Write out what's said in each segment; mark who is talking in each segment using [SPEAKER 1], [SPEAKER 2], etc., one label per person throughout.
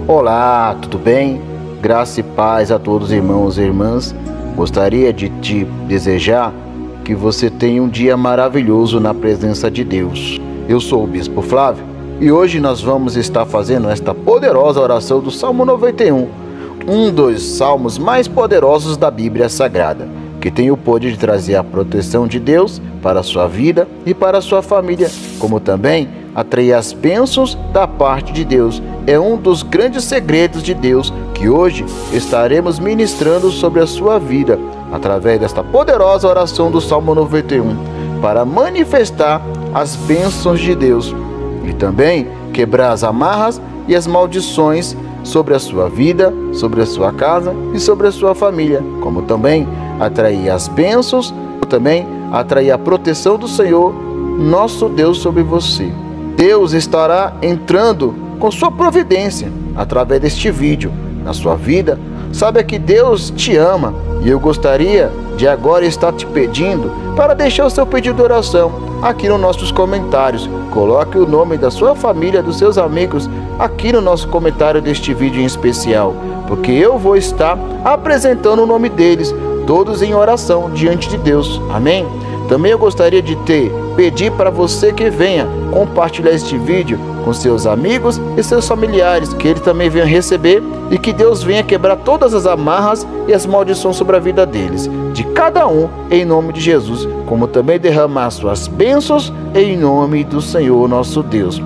[SPEAKER 1] Olá, tudo bem? Graça e paz a todos, irmãos e irmãs. Gostaria de te desejar que você tenha um dia maravilhoso na presença de Deus. Eu sou o Bispo Flávio e hoje nós vamos estar fazendo esta poderosa oração do Salmo 91, um dos salmos mais poderosos da Bíblia Sagrada, que tem o poder de trazer a proteção de Deus para a sua vida e para a sua família, como também atrair as bênçãos da parte de Deus. É um dos grandes segredos de Deus que hoje estaremos ministrando sobre a sua vida, através desta poderosa oração do Salmo 91, para manifestar as bênçãos de Deus e também quebrar as amarras e as maldições sobre a sua vida, sobre a sua casa e sobre a sua família, como também atrair as bênçãos, também atrair a proteção do Senhor, nosso Deus, sobre você. Deus estará entrando com sua providência através deste vídeo na sua vida. Saiba que Deus te ama e eu gostaria de agora estar te pedindo para deixar o seu pedido de oração aqui nos nossos comentários. Coloque o nome da sua família, dos seus amigos aqui no nosso comentário deste vídeo em especial, porque eu vou estar apresentando o nome deles, todos em oração diante de Deus. Amém? Também eu gostaria de pedir para você que venha compartilhar este vídeo com seus amigos e seus familiares, que eles também venham receber e que Deus venha quebrar todas as amarras e as maldições sobre a vida deles, de cada um, em nome de Jesus, como também derramar suas bênçãos em nome do Senhor nosso Deus.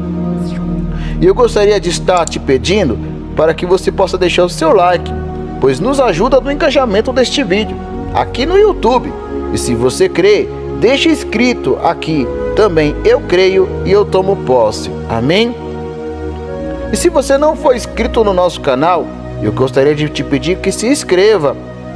[SPEAKER 1] E eu gostaria de estar te pedindo para que você possa deixar o seu like, pois nos ajuda no engajamento deste vídeo aqui no YouTube. E se você crê, deixe escrito aqui também: eu creio e eu tomo posse. Amém? E se você não for inscrito no nosso canal, eu gostaria de te pedir que se inscreva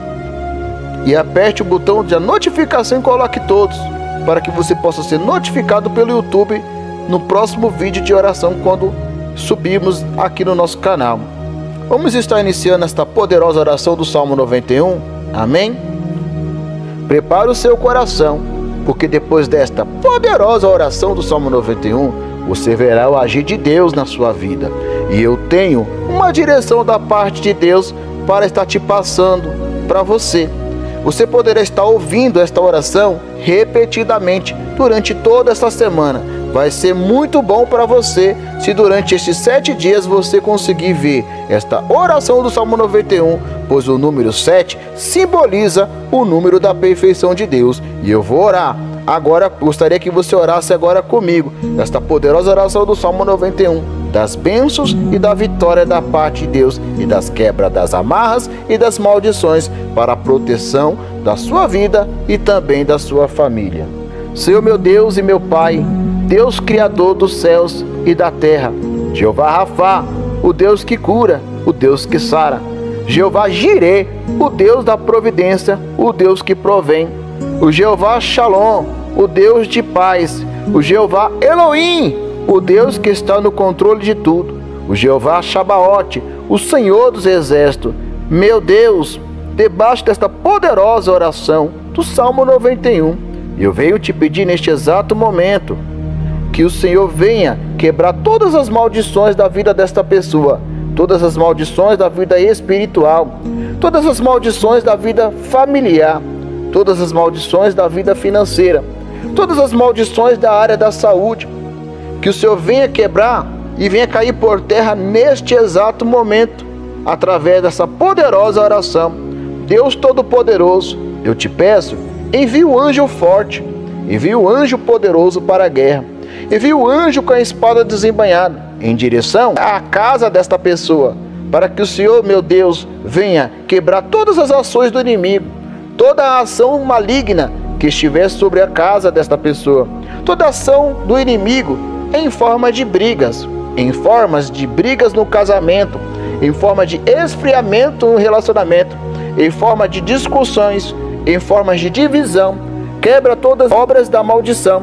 [SPEAKER 1] e aperte o botão de notificação e coloque todos, para que você possa ser notificado pelo YouTube no próximo vídeo de oração quando subirmos aqui no nosso canal. Vamos estar iniciando esta poderosa oração do Salmo 91. Amém? Prepare o seu coração, porque depois desta poderosa oração do Salmo 91, você verá o agir de Deus na sua vida. E eu tenho uma direção da parte de Deus para estar te passando para você. Você poderá estar ouvindo esta oração repetidamente durante toda esta semana. Vai ser muito bom para você se durante estes 7 dias você conseguir ver esta oração do Salmo 91, pois o número 7 simboliza o número da perfeição de Deus. E eu vou orar agora, gostaria que você orasse agora comigo, esta poderosa oração do Salmo 91, das bênçãos e da vitória da parte de Deus e das quebras das amarras e das maldições para a proteção da sua vida e também da sua família. Senhor meu Deus e meu Pai, Deus Criador dos céus e da terra, Jeová Rafá, o Deus que cura, o Deus que sara, Jeová Jirê, o Deus da providência, o Deus que provém, o Jeová Shalom, o Deus de paz, o Jeová Elohim, o Deus que está no controle de tudo, o Jeová Shabaote, o Senhor dos exércitos. Meu Deus, debaixo desta poderosa oração do Salmo 91, eu venho te pedir neste exato momento que o Senhor venha quebrar todas as maldições da vida desta pessoa, todas as maldições da vida espiritual, todas as maldições da vida familiar, todas as maldições da vida financeira, todas as maldições da área da saúde, que o Senhor venha quebrar e venha cair por terra neste exato momento, através dessa poderosa oração. Deus Todo-Poderoso, eu te peço, envie o anjo forte, envie o anjo poderoso para a guerra, envie o anjo com a espada desembainhada em direção à casa desta pessoa, para que o Senhor, meu Deus, venha quebrar todas as ações do inimigo, toda a ação maligna que estiver sobre a casa desta pessoa, toda ação do inimigo em forma de brigas, em formas de brigas no casamento, em forma de esfriamento no relacionamento, em forma de discussões, em formas de divisão. Quebra todas as obras da maldição,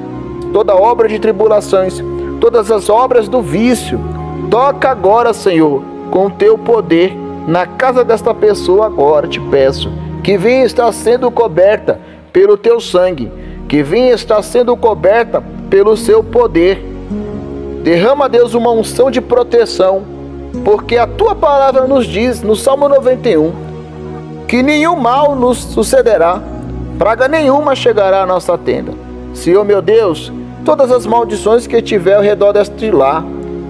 [SPEAKER 1] toda obra de tribulações, todas as obras do vício. Toca agora, Senhor, com o teu poder na casa desta pessoa agora, te peço, que venha estar sendo coberta pelo teu sangue, que venha estar sendo coberta pelo seu poder. Derrama, Deus, uma unção de proteção porque a tua palavra nos diz, no Salmo 91, que nenhum mal nos sucederá, praga nenhuma chegará à nossa tenda. Senhor meu Deus, todas as maldições que tiver ao redor deste lar,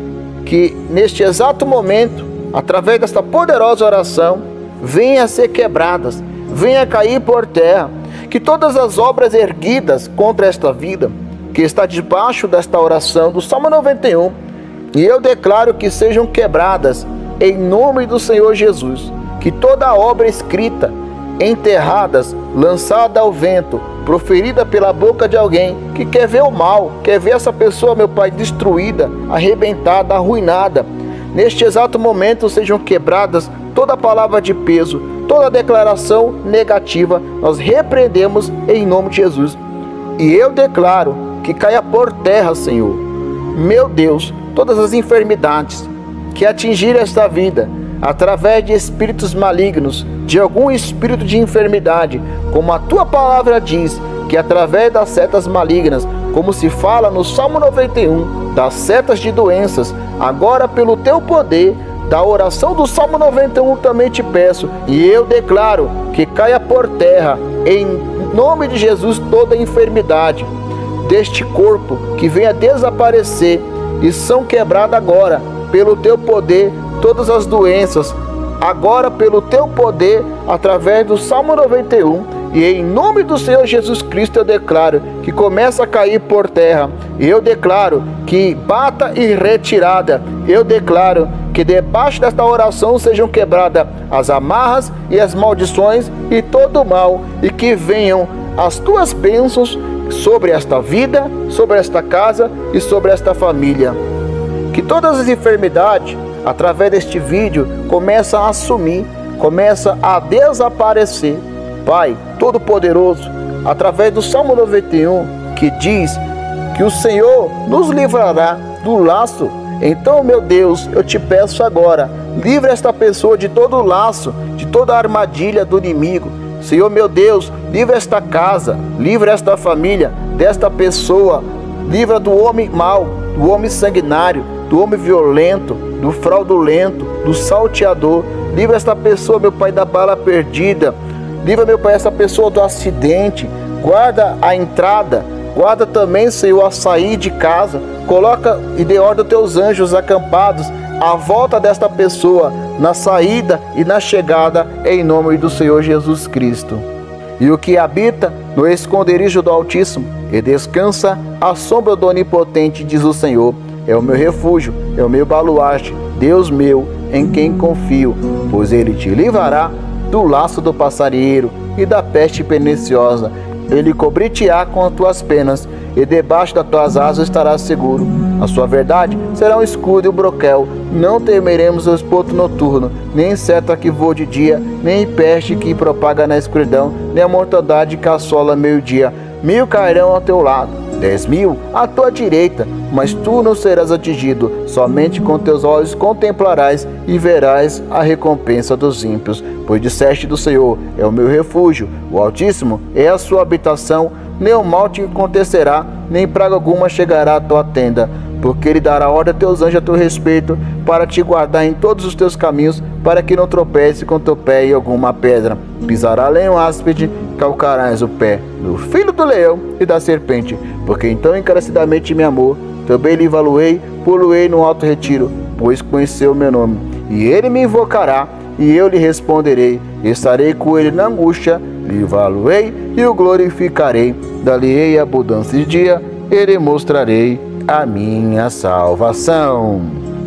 [SPEAKER 1] que neste exato momento, através desta poderosa oração, venha a ser quebradas, venha a cair por terra, que todas as obras erguidas contra esta vida, que está debaixo desta oração do Salmo 91, e eu declaro que sejam quebradas em nome do Senhor Jesus, que toda obra escrita, enterradas, lançada ao vento, proferida pela boca de alguém que quer ver o mal, quer ver essa pessoa, meu Pai, destruída, arrebentada, arruinada, neste exato momento sejam quebradas toda palavra de peso, toda declaração negativa, nós repreendemos em nome de Jesus. E eu declaro que caia por terra, Senhor, meu Deus, todas as enfermidades que atingiram esta vida, através de espíritos malignos, de algum espírito de enfermidade, como a tua palavra diz, que através das setas malignas, como se fala no Salmo 91, das setas de doenças, agora pelo teu poder, da oração do Salmo 91 também te peço, e eu declaro que caia por terra, em nome de Jesus, toda enfermidade deste corpo, que venha desaparecer, e são quebradas agora, pelo teu poder, todas as doenças, agora pelo teu poder, através do Salmo 91, e em nome do Senhor Jesus Cristo eu declaro que começa a cair por terra, eu declaro que bata e retirada, eu declaro que debaixo desta oração sejam quebradas as amarras e as maldições e todo o mal, e que venham as tuas bênçãos sobre esta vida, sobre esta casa e sobre esta família. Que todas as enfermidades, através deste vídeo, começam a assumir, começam a desaparecer. Pai Todo-Poderoso, através do Salmo 91, que diz que o Senhor nos livrará do laço. Então, meu Deus, eu te peço agora, livra esta pessoa de todo o laço, de toda a armadilha do inimigo. Senhor, meu Deus, livra esta casa, livra esta família, desta pessoa, livra do homem mau, do homem sanguinário, do homem violento, do fraudulento, do salteador. Livra esta pessoa, meu Pai, da bala perdida. Livra, meu Pai, essa pessoa do acidente. Guarda a entrada. Guarda também, Senhor, a sair de casa. Coloca e dê ordem aos teus anjos acampados à volta desta pessoa, na saída e na chegada, em nome do Senhor Jesus Cristo. E o que habita no esconderijo do Altíssimo e descansa à sombra do Onipotente, diz o Senhor, é o meu refúgio, é o meu baluarte, Deus meu, em quem confio, pois ele te livrará do laço do passarinheiro e da peste perniciosa. Ele cobrir-te-á com as tuas penas, e debaixo das tuas asas estarás seguro. A sua verdade será um escudo e um broquel. Não temeremos o espanto noturno, nem seta que voa de dia, nem peste que propaga na escuridão, nem a mortandade que assola meio-dia. 1000 cairão ao teu lado, 10.000 à tua direita, mas tu não serás atingido. Somente com teus olhos contemplarás e verás a recompensa dos ímpios. Pois disseste do Senhor, é o meu refúgio, o Altíssimo é a sua habitação, nenhum mal te acontecerá, nem praga alguma chegará à tua tenda. Porque ele dará ordem a teus anjos a teu respeito, para te guardar em todos os teus caminhos, para que não tropece com teu pé em alguma pedra. Pisará leão áspide, calcarás o pé no filho do leão e da serpente. Porque então encarecidamente me amou, também lhe valuei, puluei no alto retiro, pois conheceu o meu nome. E ele me invocará, e eu lhe responderei. Estarei com ele na angústia, lhe valuei e o glorificarei. Dar-lhe-ei abundância de dia, e lhe mostrarei a minha salvação.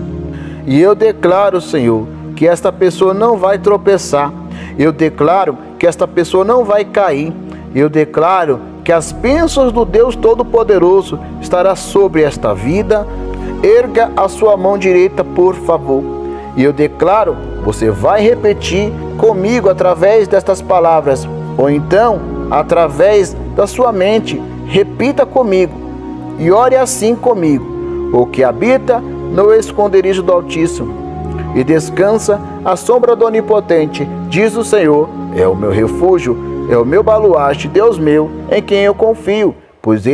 [SPEAKER 1] E eu declaro, Senhor, que esta pessoa não vai tropeçar. Eu declaro que esta pessoa não vai cair. Eu declaro que as bênçãos do Deus Todo-Poderoso estará sobre esta vida. Erga a sua mão direita, por favor. E eu declaro, você vai repetir comigo através destas palavras, ou então através da sua mente. Repita comigo e ore assim comigo. O que habita no esconderijo do Altíssimo e descansa à sombra do Onipotente, diz o Senhor, é o meu refúgio, é o meu baluarte, Deus meu, em quem eu confio, pois ele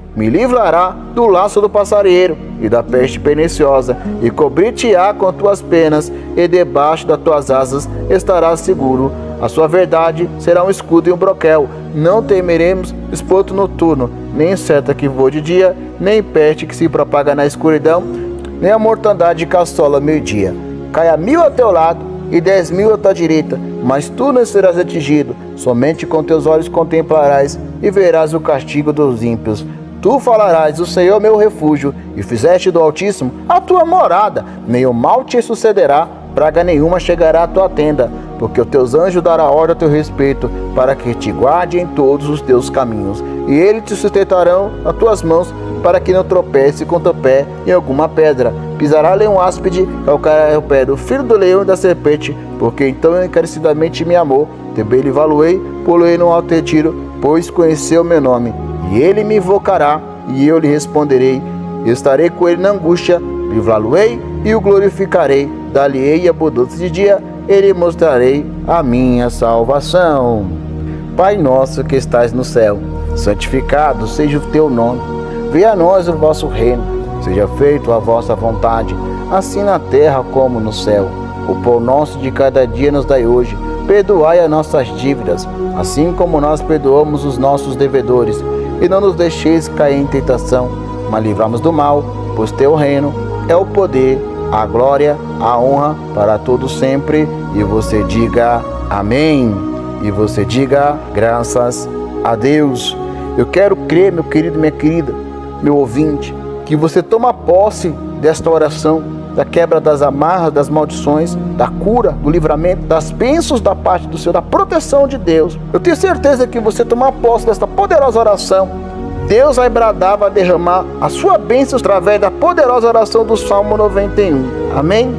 [SPEAKER 1] me livrará do laço do passarinheiro e da peste perniciosa, e cobrir-te-á com tuas penas, e debaixo das tuas asas estarás seguro. A sua verdade será um escudo e um broquel. Não temeremos espanto noturno, nem seta que voa de dia, nem peste que se propaga na escuridão, nem a mortandade que assola meio-dia. Caia 1000 ao teu lado e 10.000 à tua direita, mas tu não serás atingido. Somente com teus olhos contemplarás e verás o castigo dos ímpios. Tu falarás: o Senhor é meu refúgio, e fizeste do Altíssimo a tua morada. Nenhum mal te sucederá, praga nenhuma chegará à tua tenda, porque os teus anjos darão ordem a teu respeito, para que te guarde em todos os teus caminhos. E eles te sustentarão as tuas mãos, para que não tropece com teu pé em alguma pedra. Pisará leão áspide, calcará o pé do filho do leão e da serpente, porque então encarecidamente me amou. Também lhe valuei, poloei no alto retiro, pois conheceu meu nome. E ele me invocará, e eu lhe responderei. Estarei com ele na angústia, livrá-lo-ei e o glorificarei. Dar-lhe-ei abundância de dia, e lhe mostrarei a minha salvação. Pai nosso que estais no céu, santificado seja o teu nome. Venha a nós o vosso reino, seja feita a vossa vontade, assim na terra como no céu. O pão nosso de cada dia nos dai hoje. Perdoai as nossas dívidas, assim como nós perdoamos os nossos devedores. E não nos deixeis cair em tentação, mas livramos do mal, pois teu reino é o poder, a glória, a honra para todos sempre. E você diga amém. E você diga graças a Deus. Eu quero crer, meu querido, minha querida, meu ouvinte, que você toma posse desta oração, da quebra das amarras, das maldições, da cura, do livramento, das bênçãos da parte do Senhor, da proteção de Deus. Eu tenho certeza que você tomar posse desta poderosa oração, Deus vai bradar, vai derramar a sua bênção através da poderosa oração do Salmo 91. Amém?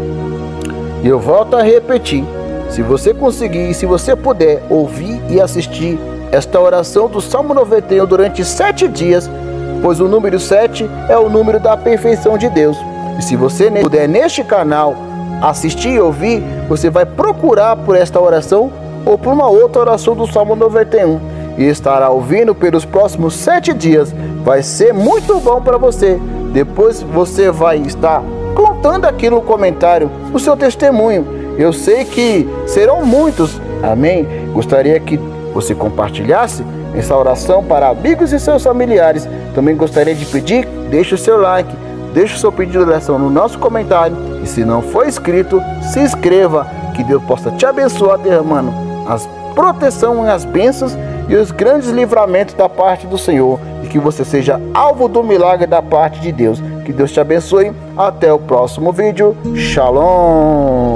[SPEAKER 1] E eu volto a repetir, se você conseguir, se você puder ouvir e assistir esta oração do Salmo 91 durante 7 dias, pois o número 7 é o número da perfeição de Deus. E se você puder neste canal assistir e ouvir, você vai procurar por esta oração ou por uma outra oração do Salmo 91 e estará ouvindo pelos próximos 7 dias. Vai ser muito bom para você. Depois você vai estar contando aqui no comentário o seu testemunho. Eu sei que serão muitos. Amém? Gostaria que você compartilhasse essa oração para amigos e seus familiares. Também gostaria de pedir, deixe o seu like, deixe o seu pedido de oração no nosso comentário. E se não for inscrito, se inscreva. Que Deus possa te abençoar, derramando as proteção e as bênçãos e os grandes livramentos da parte do Senhor. E que você seja alvo do milagre da parte de Deus. Que Deus te abençoe. Até o próximo vídeo. Shalom.